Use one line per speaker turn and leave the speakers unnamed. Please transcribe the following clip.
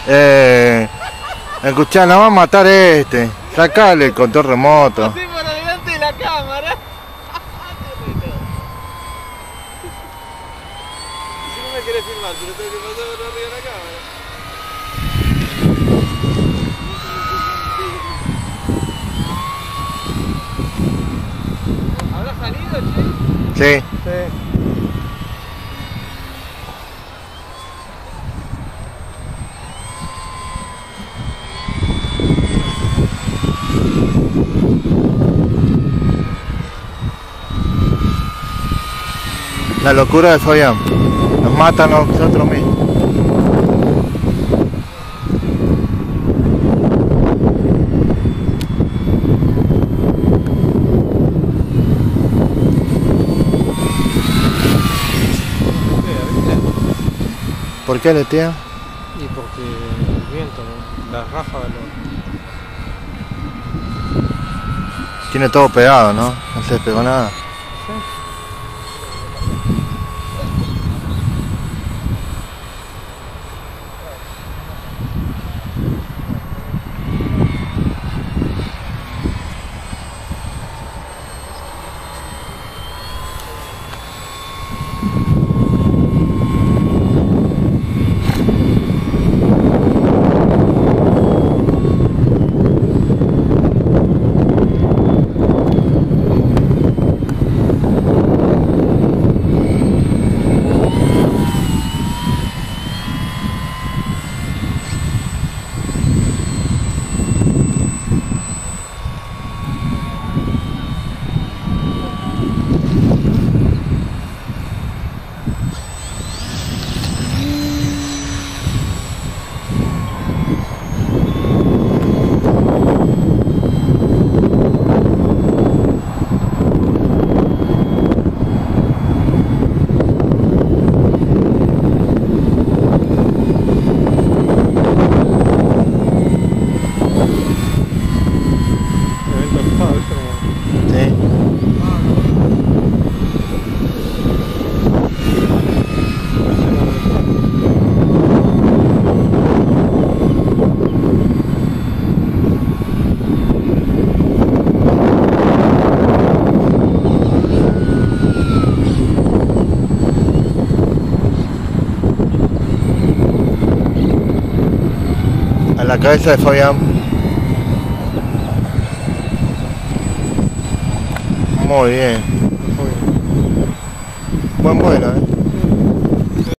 Escuchá, nos va a matar este. Sacale el control remoto.
Así por delante de la cámara. Si no me querés filmar, te lo tengo que pasar por arriba de la cámara. ¿Habrá salido, che?
Sí.
Sí.
La locura de Fabián. Nos matan a nosotros mismos. ¿Por qué aletea?
Y porque el viento, ¿no? Las ráfagas
Tiene todo pegado, ¿no? No se despegó nada. A la cabeza de Fabián. Muy bien. Buen vuelo,